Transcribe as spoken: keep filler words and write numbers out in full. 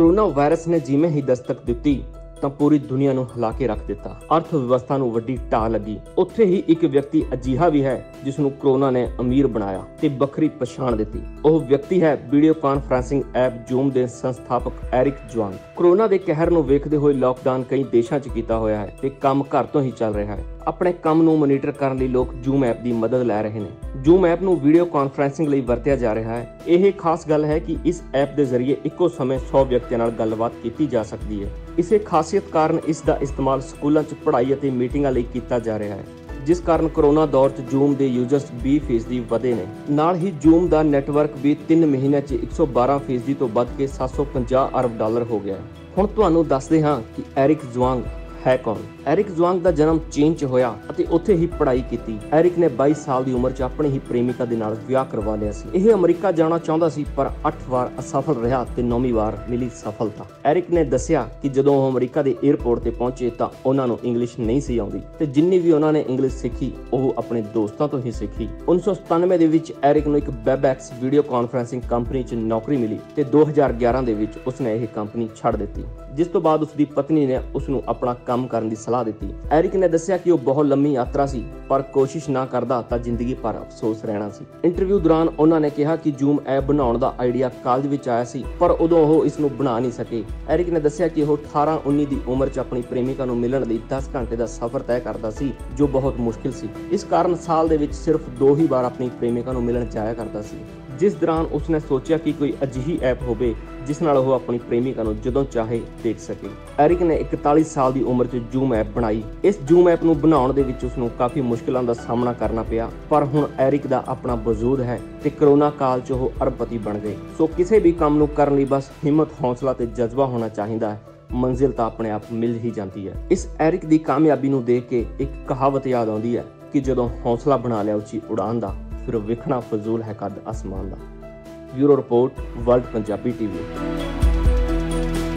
Corona virus ने जिवें ही दस्तक दी ਤਾਂ ਪੂਰੀ ਦੁਨੀਆ ਨੂੰ ਹਿਲਾ ਕੇ ਰੱਖ ਦਿੱਤਾ। ਅਰਥ ਵਿਵਸਥਾ ਨੂੰ ਵੱਡੀ ਢਾਹ ਲੱਗੀ। ਉੱਥੇ ਹੀ ਇੱਕ ਵਿਅਕਤੀ ਅਜਿਹਾ ਵੀ ਹੈ ਜਿਸ ਨੂੰ ਕਰੋਨਾ ਨੇ ਅਮੀਰ ਬਣਾਇਆ ਤੇ ਵੱਖਰੀ ਪਛਾਣ ਦਿੱਤੀ। ਉਹ ਵਿਅਕਤੀ ਹੈ ਵੀਡੀਓ ਕਾਨਫਰੰਸਿੰਗ ਐਪ ਜ਼ੂਮ ਦੇ ਸੰਸਥਾਪਕ ਐਰਿਕ ਜੁਆਂਗ। ਕਰੋਨਾ ਦੇ ਕਹਿਰ ਨੂੰ ਵੇਖਦੇ ਹੋਏ ਲਾਕਡਾਊਨ ਕਈ ਦੇਸ਼ਾਂ 'ਚ ਕੀਤਾ ਹੋਇਆ ਹੈ ਤੇ ਕੰਮ ਘਰ ਤੋਂ ਹੀ ਚੱਲ ਰਿਹਾ ਹੈ। ਆਪਣੇ ਕੰਮ ਨੂੰ ਮੋਨੀਟਰ ਕਰਨ ਲਈ ਲੋਕ ਜ਼ੂਮ ਐਪ ਦੀ ਮਦਦ ਲੈ ਰਹੇ ਨੇ। ਜ਼ੂਮ ਐਪ ਨੂੰ ਵੀਡੀਓ ਕਾਨਫਰੰਸਿੰਗ ਲਈ ਵਰਤਿਆ ਜਾ ਰਿਹਾ ਹੈ। ਇਹ ਖਾਸ ਗੱਲ ਹੈ ਕਿ ਇਸ ਐਪ ਦੇ ਜ਼ਰੀਏ ਇੱਕੋ ਸਮੇਂ ਸੌ ਵਿਅਕਤੀਆਂ ਨਾਲ ਗੱਲਬਾਤ ਕੀਤੀ ਜਾ ਸਕਦੀ ਹੈ। ਇਸੇ ਖਾਸੀਅਤ ਕਾਰਨ ਇਸ ਦਾ ਇਸਤੇਮਾਲ ਸਕੂਲਾਂ 'ਚ ਪੜ੍ਹਾਈ ਅਤੇ ਮੀਟਿੰਗਾਂ ਲਈ ਕੀਤਾ ਜਾ ਰਿਹਾ ਹੈ, ਜਿਸ ਕਾਰਨ ਕਰੋਨਾ ਦੌਰ 'ਚ ਜ਼ੂਮ ਦੇ ਯੂਜ਼ਰਸ ਵੀਹ ਫੀਸਦੀ ਵਧੇ ਨੇ। ਨਾਲ ਹੀ ਜ਼ੂਮ ਦਾ ਨੈਟਵਰਕ ਵੀ ਤਿੰਨ ਮਹੀਨਿਆਂ 'ਚ ਇੱਕ ਸੌ ਬਾਰਾਂ ਫੀਸਦੀ ਤੋਂ ਵੱਧ ਕੇ ਸੱਤ ਸੌ ਪੰਜਾਹ ਅਰਬ ਡਾਲਰ ਹੋ ਗਿਆ ਹੈ। ਹੁਣ ਤੁਹਾਨੂੰ ਦੱਸਦੇ ਹਾਂ ਕਿ ਐਰਿਕ ਜੁਆਂਗ ਹੈ ਕੌਣ। ਐਰਿਕ ਜੁਆਂਗ ਦਾ ਜਨਮ ਚੀਨ 'ਚ ਹੋਇਆ ਅਤੇ ਉੱਥੇ ਹੀ ਪੜ੍ਹਾਈ ਕੀਤੀ। ਐਰਿਕ ਨੇ ਬਾਈ ਸਾਲ ਦੀ ਉਮਰ 'ਚ ਆਪਣੀ ਹੀ ਪ੍ਰੇਮਿਕਾ ਦੇ ਨਾਲ ਵਿਆਹ ਕਰਵਾ ਲਿਆ ਸੀ। ਇਹ ਅਮਰੀਕਾ ਜਾਣਾ ਚਾਹੁੰਦਾ ਸੀ ਪਰ ਅੱਠ ਵਾਰ ਅਸਫਲ ਰਿਹਾ ਤੇ ਨੌਵੀਂ ਵਾਰ ਮਿਲੀ ਸਫਲਤਾ। ਐਰਿਕ ਨੇ ਦੱਸਿਆ ਕਿ ਜਦੋਂ ਉਹ ਅਮਰੀਕਾ ਦੇ 에ਅਰਪੋਰਟ ਤੇ ਪਹੁੰਚੇ ਤਾਂ ਉਹਨਾਂ ਨੂੰ ਇੰਗਲਿਸ਼ ਨਹੀਂ ਸੀ ਆਉਂਦੀ ਤੇ ਜਿੰਨੀ ਵੀ ਉਹਨਾਂ ਨੇ ਇੰਗਲਿਸ਼ ਸਿੱਖੀ ਉਹ ਆਪਣੇ ਦੋਸਤਾਂ ਤੋਂ ਹੀ ਸਿੱਖੀ। ਉੱਨੀ ਸੌ ਸਤਾਨਵੇਂ ਦੇ ਵਿੱਚ ਐਰਿਕ ਨੂੰ ਇੱਕ ਵੈਬਐਕਸ ਵੀਡੀਓ ਕਾਨਫਰੰਸਿੰਗ ਕੰਪਨੀ 'ਚ ਨੌਕਰੀ ਮਿਲੀ ਤੇ ਦੋ ਹਜ਼ਾਰ ਗਿਆਰਾਂ ਦੇ ਵਿੱਚ ਉਸਨੇ ਇਹ ਕੰਪਨੀ ਛੱਡ ਦਿੱਤੀ, ਜਿਸ ਤੋਂ ਬਾਅਦ ਉਸਦੀ ਪਤਨੀ ਨੇ ਉਸ ਨੂੰ ਆਪਣਾ ਕੰਮ ਕਰਨ ਦੀ ਸਲਾਹ ਦਿੱਤੀ। ਐਰਿਕ ਨੇ ਦੱਸਿਆ ਕਿ ਉਹ ਬਹੁਤ ਲੰਮੀ ਯਾਤਰਾ ਸੀ ਪਰ ਕੋਸ਼ਿਸ਼ ਨਾ ਕਰਦਾ ਤਾਂ ਜ਼ਿੰਦਗੀ ਭਰ ਅਫਸੋਸ ਰਹਿਣਾ ਸੀ। ਇੰਟਰਵਿਊ ਦੌਰਾਨ ਉਹਨਾਂ ਨੇ ਕਿਹਾ ਕਿ ਜ਼ੂਮ ਐਪ ਬਣਾਉਣ ਦਾ ਆਈਡੀਆ ਕਾਲਜ ਵਿੱਚ ਆਇਆ ਸੀ ਪਰ ਉਦੋਂ ਉਹ ਇਸ ਨੂੰ ਬਣਾ ਨਹੀਂ ਸਕੇ। ਐਰਿਕ ਨੇ ਦੱਸਿਆ ਕਿ ਉਹ ਅਠਾਰਾਂ ਉੱਨੀ ਦੀ ਉਮਰ 'ਚ ਆਪਣੀ ਪ੍ਰੇਮਿਕਾ ਨੂੰ ਮਿਲਣ ਲਈ ਦਸ ਘੰਟੇ ਦਾ ਸਫ਼ਰ ਤੈਅ ਕਰਦਾ ਸੀ, ਜੋ ਬਹੁਤ ਮੁਸ਼ਕਿਲ ਸੀ। ਇਸ ਕਾਰਨ ਸਾਲ ਦੇ ਵਿੱਚ ਸਿਰਫ ਦੋ ਹੀ ਵਾਰ ਆਪਣੀ ਪ੍ਰੇਮਿਕਾ ਨੂੰ ਮਿਲਣ ਜਾਇਆ ਕਰਦਾ ਸੀ, ਜਿਸ ਦੌਰਾਨ ਉਸਨੇ ਸੋਚਿਆ ਕਿ ਕੋਈ ਅਜਿਹੀ ਐਪ ਹੋਵੇ ਜਿਸ ਨਾਲ ਉਹ ਆਪਣੀ ਪ੍ਰੇਮਿਕਾ ਨੂੰ ਜਦੋਂ ਚਾਹੇ ਦੇਖ ਸਕੇ। ਐਰਿਕ ਨੇ ਇਕਤਾਲੀ ਸਾਲ ਦੀ ਉਮਰ 'ਚ ਜ਼ੂਮ ਐਪ ਬਣਾਈ। ਇਸ ਜ਼ੂਮ ਐਪ ਨੂੰ ਬਣਾਉਣ ਦੇ ਵਿੱਚ ਉਸਨੂੰ ਕਾਫੀ ਮੁਸ਼ਕਿਲਾਂ ਦਾ ਸਾਹਮਣਾ ਕਰਨਾ ਪਿਆ ਪਰ ਹੁਣ ਐਰਿਕ ਦਾ ਆਪਣਾ ਵਜੂਦ ਹੈ ਤੇ ਕਰੋਨਾ ਕਾਲ 'ਚ ਉਹ ਅਰਬਪਤੀ ਬਣ ਗਏ। ਸੋ ਕਿਸੇ ਵੀ ਕੰਮ ਨੂੰ ਕਰਨ ਲਈ ਬਸ ਹਿੰਮਤ, ਹੌਸਲਾ ਤੇ ਜਜ਼ਬਾ ਹੋਣਾ ਚਾਹੀਦਾ ਹੈ। ਮੰਜ਼ਿਲ ਤਾਂ ਆਪਣੇ ਆਪ ਮਿਲ ਹੀ ਜਾਂਦੀ ਹੈ। ਇਸ ਐਰਿਕ ਦੀ ਕਾਮਯਾਬੀ ਨੂੰ ਦੇਖ ਕੇ ਇੱਕ ਕਹਾਵਤ ਯਾਦ ਆਉਂਦੀ ਹੈ ਕਿ ਜਦੋਂ ਹੌਸਲਾ ਬਣਾ ਲਿਆ ਉੱਚੀ ਉਡਾਨ ਦਾ, ਫਿਰ ਵੇਖਣਾ ਫਜ਼ੂਲ ਹੈ ਕੱਦ ਅਸਮਾਨ ਦਾ। Bureau report, world Punjabi TV.